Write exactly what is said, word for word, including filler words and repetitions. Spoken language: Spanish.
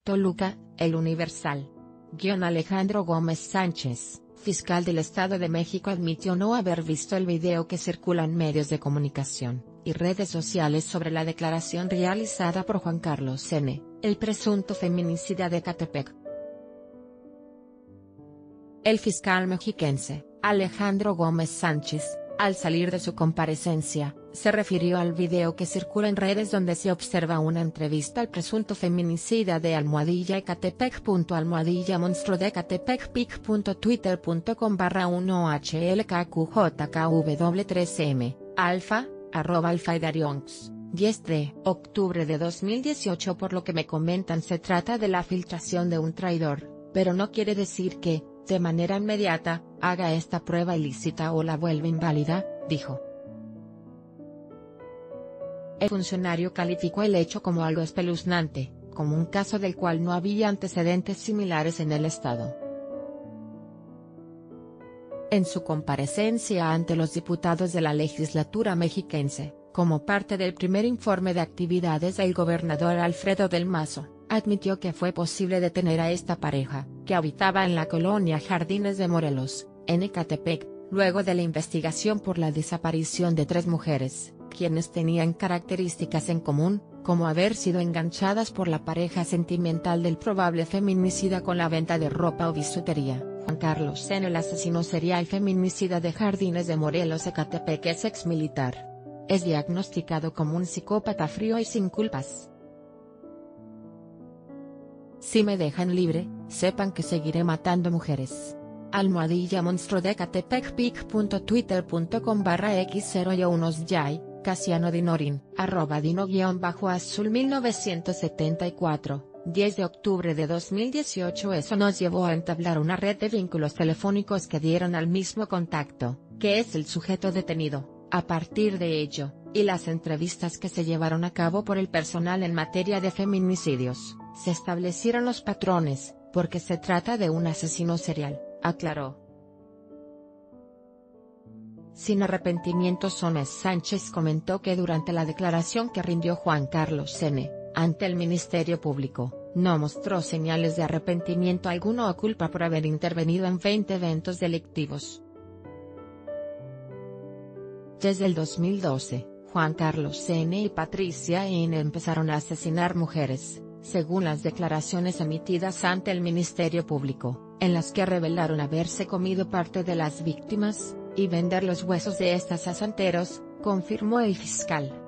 Toluca, El Universal. Guión Alejandro Gómez Sánchez, fiscal del Estado de México, admitió no haber visto el video que circula en medios de comunicación y redes sociales sobre la declaración realizada por Juan Carlos N., el presunto feminicida de Ecatepec. El fiscal mexiquense, Alejandro Gómez Sánchez, al salir de su comparecencia, se refirió al video que circula en redes donde se observa una entrevista al presunto feminicida de Almohadilla Ecatepec. Almohadilla monstruo de Ecatepec pic.twitter.com barra uno H L K Q J K W tres M, alfa, arroba alfa y darionx, diez de octubre de dos mil dieciocho. Por lo que me comentan, se trata de la filtración de un traidor, pero no quiere decir que, de manera inmediata, haga esta prueba ilícita o la vuelva inválida, dijo. El funcionario calificó el hecho como algo espeluznante, como un caso del cual no había antecedentes similares en el Estado. En su comparecencia ante los diputados de la legislatura mexiquense, como parte del primer informe de actividades del gobernador Alfredo del Mazo, admitió que fue posible detener a esta pareja, que habitaba en la colonia Jardines de Morelos, en Ecatepec, luego de la investigación por la desaparición de tres mujeres, quienes tenían características en común, como haber sido enganchadas por la pareja sentimental del probable feminicida con la venta de ropa o bisutería. Juan Carlos N., el asesino serial feminicida de Jardines de Morelos, Ecatepec, es exmilitar. Es diagnosticado como un psicópata frío y sin culpas. Si me dejan libre, sepan que seguiré matando mujeres. Almohadilla monstruo de Ecatepec pic.twitter.com barra x cero y unos yay, Casiano Dinorin, arroba dino-azul mil novecientos setenta y cuatro, diez de octubre de dos mil dieciocho. Eso nos llevó a entablar una red de vínculos telefónicos que dieron al mismo contacto, que es el sujeto detenido. A partir de ello, y las entrevistas que se llevaron a cabo por el personal en materia de feminicidios, se establecieron los patrones, porque se trata de un asesino serial, aclaró. Sin arrepentimiento, Gómez Sánchez comentó que durante la declaración que rindió Juan Carlos N., ante el Ministerio Público, no mostró señales de arrepentimiento alguno o culpa por haber intervenido en veinte eventos delictivos. Desde el dos mil doce, Juan Carlos N. y Patricia N. empezaron a asesinar mujeres, según las declaraciones emitidas ante el Ministerio Público, en las que revelaron haberse comido parte de las víctimas, y vender los huesos de estas a santeros, confirmó el fiscal.